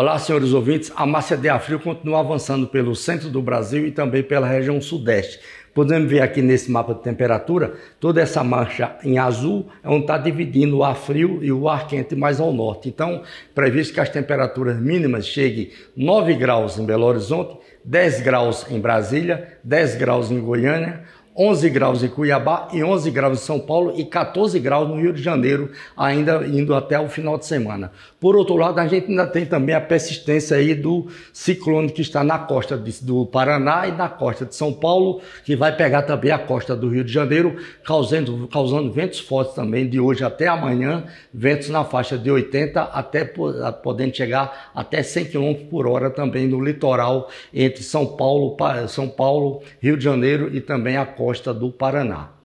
Olá, senhores ouvintes. A massa de ar frio continua avançando pelo centro do Brasil e também pela região sudeste. Podemos ver aqui nesse mapa de temperatura, toda essa mancha em azul é onde está dividindo o ar frio e o ar quente mais ao norte. Então, previsto que as temperaturas mínimas cheguem 9 graus em Belo Horizonte, 10 graus em Brasília, 10 graus em Goiânia, 11 graus em Cuiabá e 11 graus em São Paulo e 14 graus no Rio de Janeiro, ainda indo até o final de semana. Por outro lado, a gente ainda tem também a persistência aí do ciclone que está na costa do Paraná e na costa de São Paulo, que vai pegar também a costa do Rio de Janeiro, causando ventos fortes também de hoje até amanhã, ventos na faixa de 80 até podendo chegar até 100 km por hora também no litoral entre São Paulo, Rio de Janeiro e também a costa do Paraná.